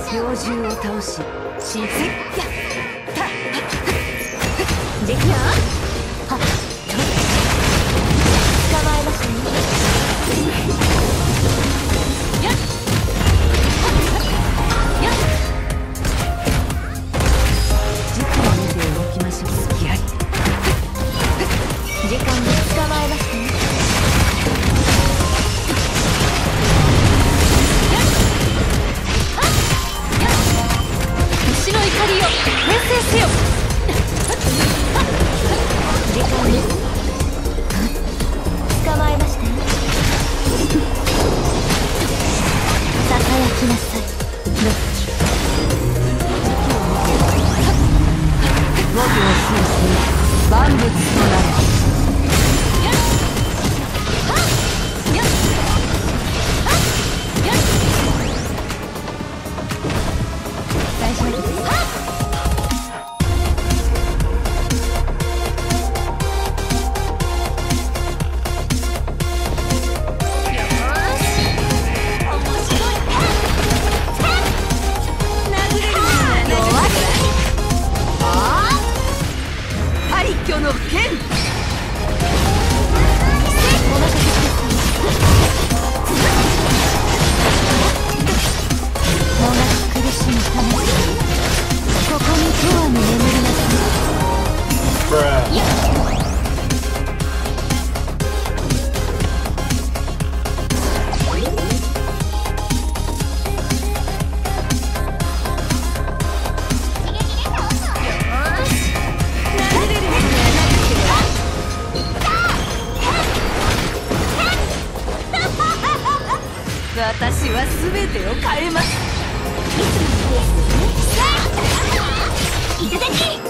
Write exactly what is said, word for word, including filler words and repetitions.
猟獣を倒ししせっやたできやはっと捕まえましたねやっやっ軸を見て動きましょうやい時間で捕まえましたね星の怒りを転生せよ時間です捕まえましたよささやきなさいどっち僕を制し万物となる大丈夫です巨の剣もがき苦しむためここに永遠に眠りなさい私は全てを変えます。いつものペースですね。いただき